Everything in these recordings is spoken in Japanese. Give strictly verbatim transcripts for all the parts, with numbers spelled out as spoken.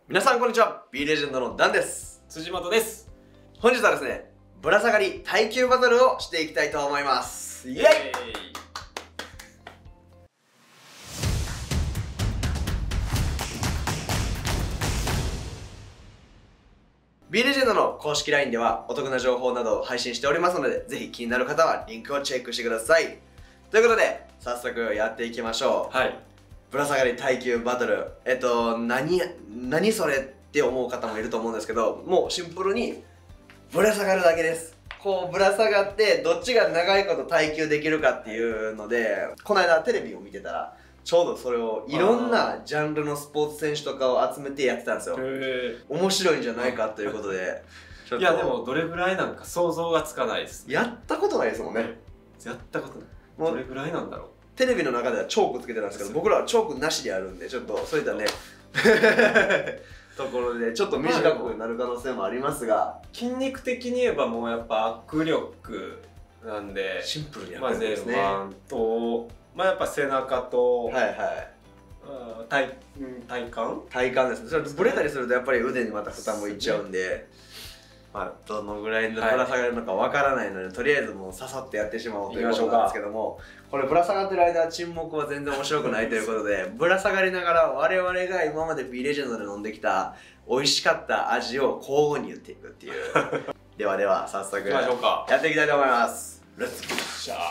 皆さんこんにちは。 B レジェンドのダンです。 辻本です。 本日はですね、ぶら下がり耐久バトルをしていきたいと思います。イエイ。B レジェンドの公式 ライン ではお得な情報などを配信しておりますので、ぜひ気になる方はリンクをチェックしてください。ということで早速やっていきましょう。 はい。 ぶら下がり耐久バトル、えっと何何それって思う方もいると思うんですけど、もうシンプルにぶら下がるだけです。こうぶら下がってどっちが長いこと耐久できるかっていうので、この間テレビを見てたらちょうどそれをいろんなジャンルのスポーツ選手とかを集めてやってたんですよ。面白いんじゃないかということでちょっと。 いやでもどれぐらいなんか想像がつかないです、ね、 やったことないですもんね。 やったことない。どれぐらいなんだろう。 テレビの中ではチョークつけてたんですけど、僕らはチョークなしでやるんで、ちょっとそういったねところでちょっと短くなる可能性もありますが、 筋肉的に言えばもうやっぱ握力なんでシンプルにやまあるんですね。 前腕とまあやっぱ背中と、 はいはい、 体体幹体幹ですね。それブレたりするとやっぱり腕にまた負担もいっちゃうんで、まあどのぐらいのぶら下がるのかわからないので、とりあえずもうささってやってしまおうということなんですけども、これぶら下がってる間は沈黙は全然面白くないということで、ぶら下がりながら我々が今まで B レジェンドで飲んできた美味しかった味を交互に言っていくっていうではでは早速やっていきたいと思います。レッツゴー。 じゃあ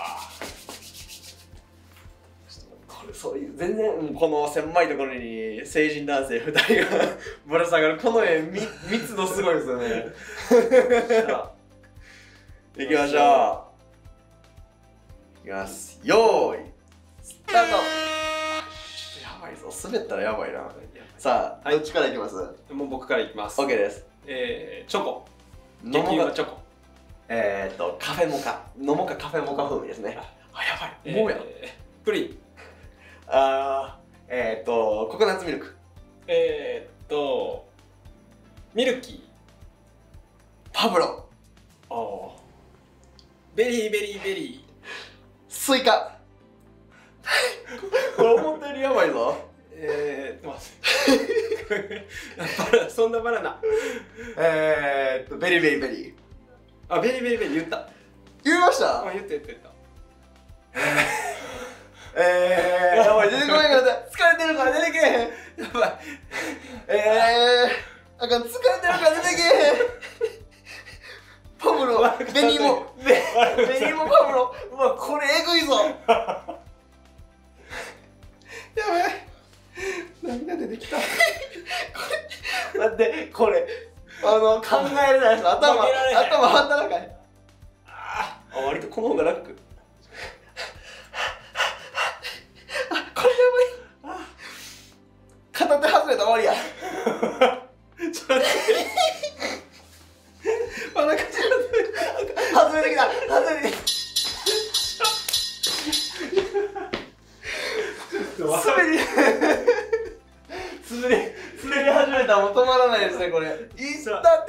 これそういう全然この狭いところに成人男性ふたりがぶら下がる、この絵み密度すごいですよねいきましょう。いきます。よーいスタート。やばいぞ、滑ったらやばいな。さあ、はい、どっちからいきます？ もう僕からいきます。 OK です。 えー、チョコ。 飲もうかチョコ。 えーっとカフェモカ、飲もうかカフェモカ風味ですね。あ、やばい、もうや、 えー、プリン。 あー、えーっとココナッツミルク。 えーっとミルキー。 パブロ。 ああ。ベリーベリーベリー。 スイカこれ思ったよりやばいぞ。 えーっと待って。そんなバナナ。 えーっとベリーベリーベリー。 あ、ベリーベリーベリー言った。 言いました？ あ、言った言った言った。 えー、やばい、出てこないから疲れてるから出てけへん。やばい。えー、あかん、疲れてるから出てけへん。パブロ、ベニモ、ベベニモパブロ。うわ、これえぐいぞ。やばい。涙出てきた。これ、待って、これ、あの、考えれないです。頭、頭働かへん。あ、割とこの方が楽。片手外れたら終わりや。ちょっと待ってまだ外れてきた、外れてきた。滑り滑り滑り始めたらもう止まらないですね、これ。いったって。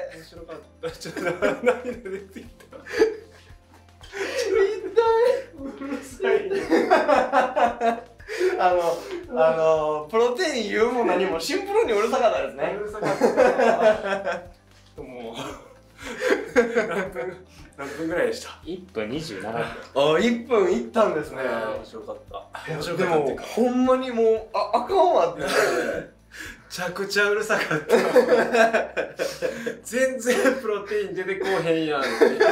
面白かった。ちょっと涙出てきた。 痛い。うるさい。あの、あの、プロテイン言うも何もシンプルにうるさかったですね。 うるさかった。もう何分何分ぐらいでした？ いっぷんにじゅうななふん。 あ、いっぷんいったんですね。 面白かった。 でもほんまにもうああかんわって。 めちゃくちゃうるさかった。全然プロテイン出てこうへんやんって。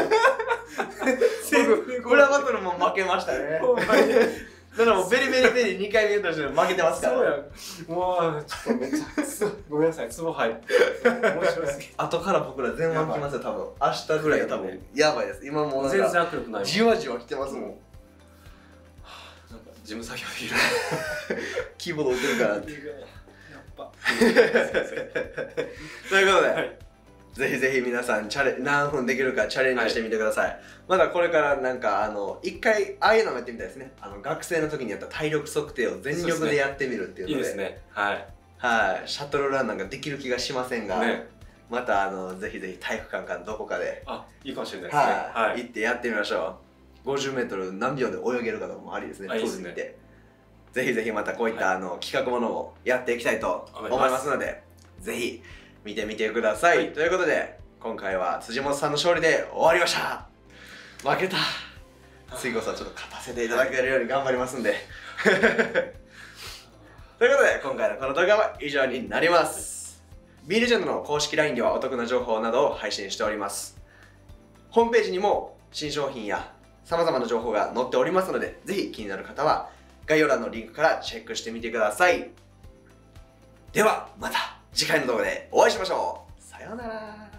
僕裏バトルも負けましたね。だからもうベリベリベリにかいめとして負けてますから。 そうや。もうちょっとめちゃくちゃごめんなさい、ツボ入って面白すぎ。 後から僕ら全腕きますよ、多分。明日ぐらい多分やばいです。今もうなんか全然握力ない。 じわじわきてますもん。 なんか事務作業できる。 キーボード打てるからって。 やっぱ。 ということで、ぜひぜひ皆さんチャレ何分できるかチャレンジしてみてください。はい、まだこれからなんかあの一回ああいうのもやってみたいですね。あの学生の時にやった体力測定を全力でやってみるっていうので、 いいですね。はいはい、シャトルランなんかできる気がしませんが、 ね、 またあのぜひぜひ体育館かどこかで、 あ、いいかもしれないですね。 はい、はい、行ってやってみましょう。ごじゅうメートル何秒で泳げるかとかもありですね。 いいですね。 ぜひぜひまたこういった、はい、あの企画ものをやっていきたいと思いますので、 ぜひ見てみてください、はい、ということで今回は辻本さんの勝利で終わりました。負けた。次こそはちょっと勝たせていただけるように頑張りますんでということで今回のこの動画は以上になります。 B レジェンドの公式 ライン ではお得な情報などを配信しております。ホームページにも新商品や様々な情報が載っておりますので、ぜひ気になる方は概要欄のリンクからチェックしてみてください。ではまた次回の動画でお会いしましょう。さようなら。